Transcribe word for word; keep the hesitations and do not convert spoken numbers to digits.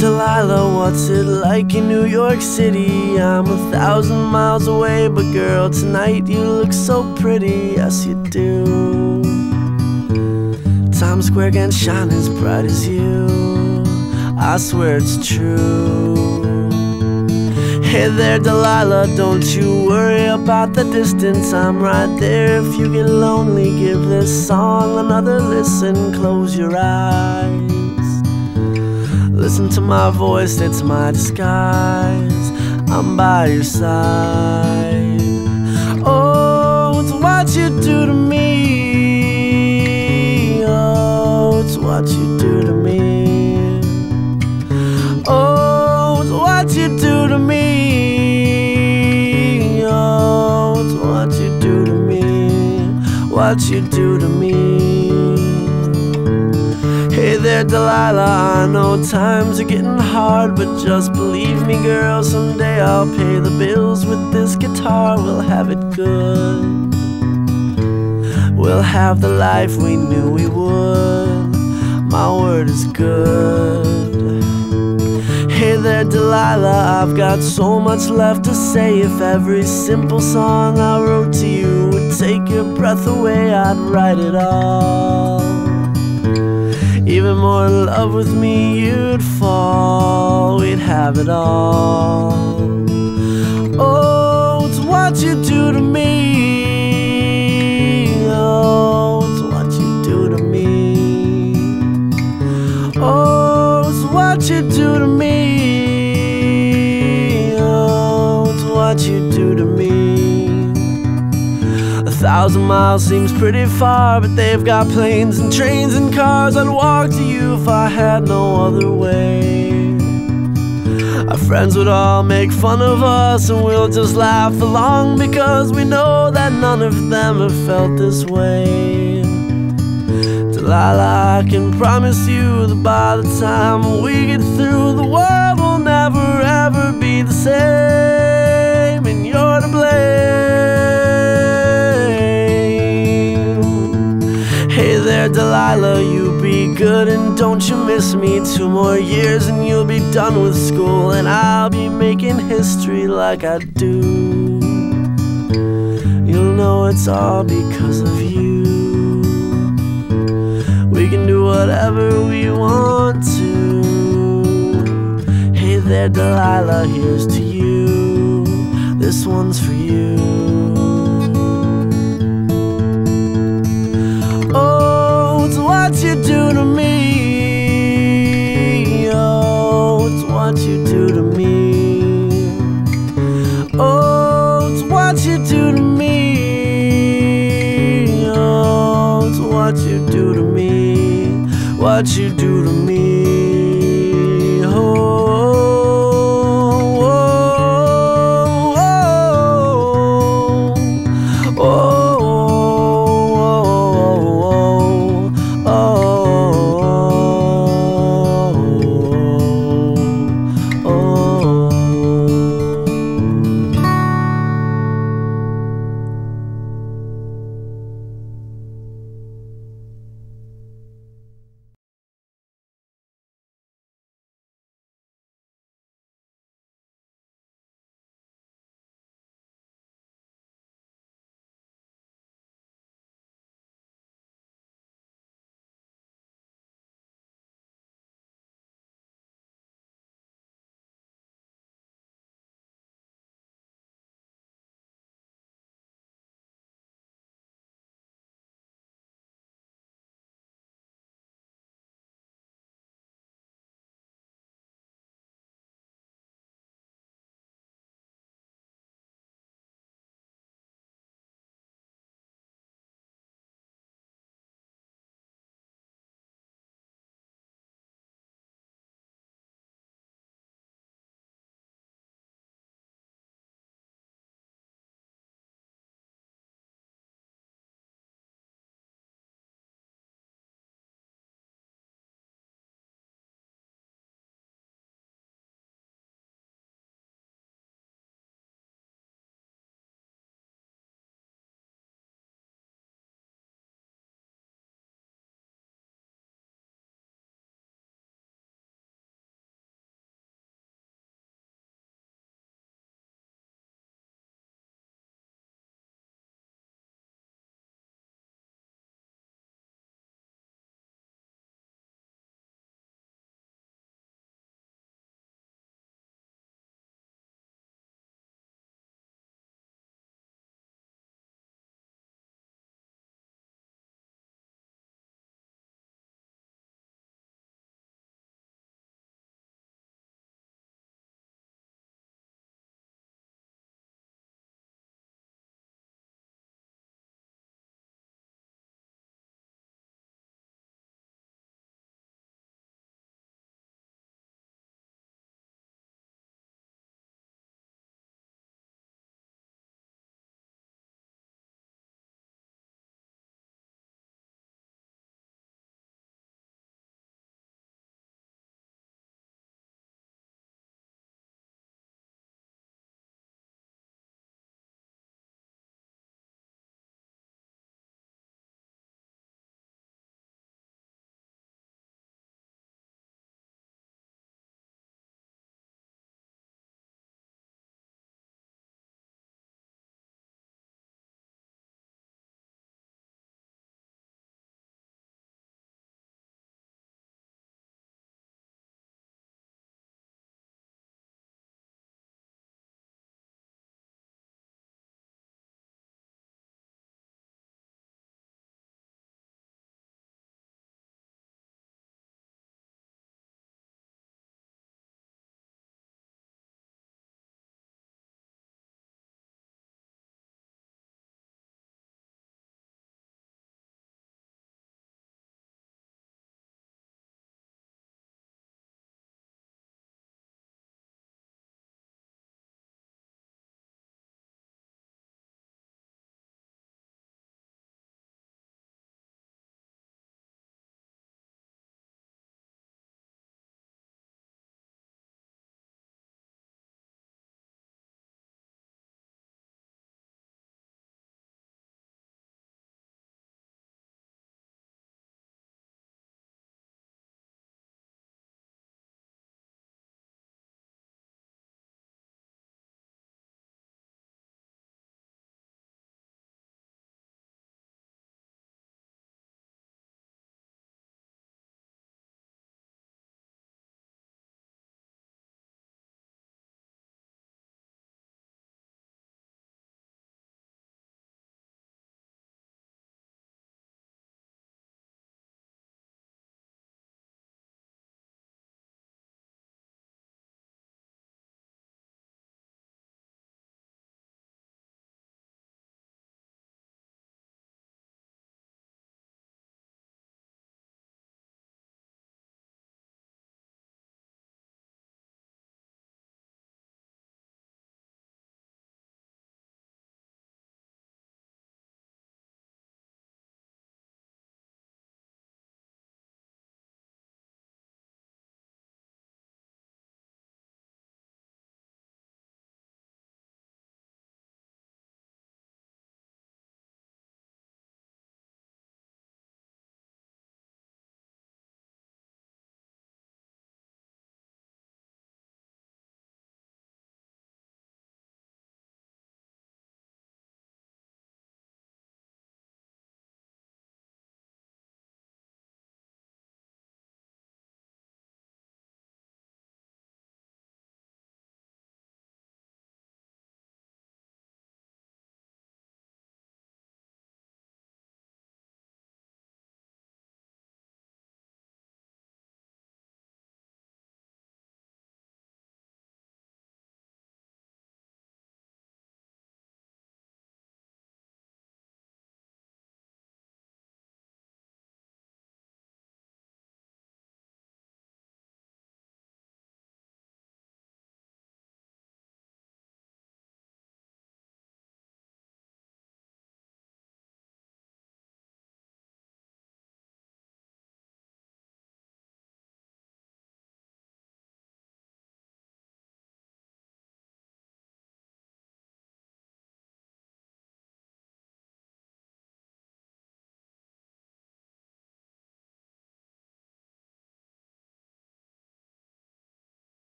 Delilah, what's it like in New York City? I'm a thousand miles away, but girl, tonight you look so pretty, yes you do. Times Square can't shine as bright as you, I swear it's true. Hey there, Delilah, don't you worry about the distance, I'm right there. If you get lonely, give this song another listen. Close your eyes, listen to my voice, it's my disguise. I'm by your side. Oh, it's what you do to me. Oh, it's what you do to me. Oh, it's what you do to me. Oh, it's what you do to me. What you do to me. Hey there, Delilah, I know times are getting hard, but just believe me, girl, someday I'll pay the bills with this guitar. We'll have it good, we'll have the life we knew we would. My word is good. Hey there, Delilah, I've got so much left to say. If every simple song I wrote to you would take your breath away, I'd write it all. Even more in love with me you'd fall, we'd have it all. Oh, it's what you do to me. Oh, it's what you do to me. Oh, it's what you do to me. Oh, it's what you do to me. A thousand miles seems pretty far, but they've got planes and trains and cars. I'd walk to you if I had no other way. Our friends would all make fun of us, and we'll just laugh along, because we know that none of them have felt this way. Delilah, I can promise you that by the time we get through, the world will never ever be the same, and you're to blame. Hey there, Delilah, you be good and don't you miss me. Two more years and you'll be done with school, and I'll be making history like I do. You'll know it's all because of you. We can do whatever we want to. Hey there, Delilah, here's to you. This one's for you. Oh, it's what you do to me. Oh, it's what you do to me. Oh, it's what you do to me. Oh, it's what you do to me. What you do to me.